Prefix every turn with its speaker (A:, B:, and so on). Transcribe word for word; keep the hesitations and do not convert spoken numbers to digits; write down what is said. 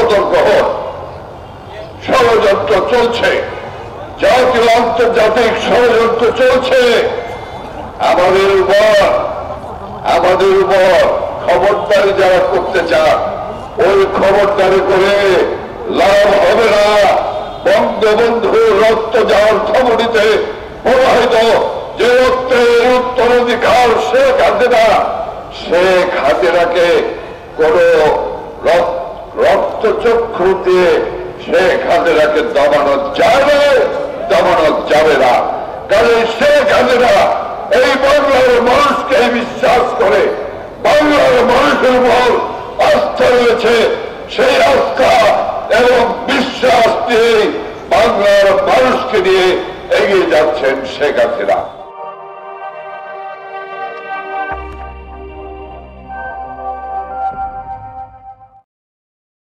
A: সতর্ক হন। ষড়যন্ত্র চলছে, জাতীয় আন্তর্জাতিক ষড়যন্ত্র চলছে আমাদের উপর। আমাদের উপর খবরদারি যারা করতে চান, ওই খবরদারি করে লাভ হবে না। বঙ্গবন্ধু রক্ত যাওয়ার খবরিতে প্রবাহিত যে রক্তের উত্তরাধিকার শেখ হাসিনা, শেখ হাসিনাকে কোন রক্তচক্ষু দিয়ে শেখ হাসিনাকে দমানো যাবে দমানো যাবে না। কারণ শেখ হাসিনা এই বাংলার মানুষকে বিশ্বাস করে, বাংলার মানুষের উপর আস্থা রয়েছে। সেই আস্থা এবং বিশ্বাস দিয়ে বাংলার মানুষকে নিয়ে এগিয়ে যাচ্ছেন শেখ হাসিনা।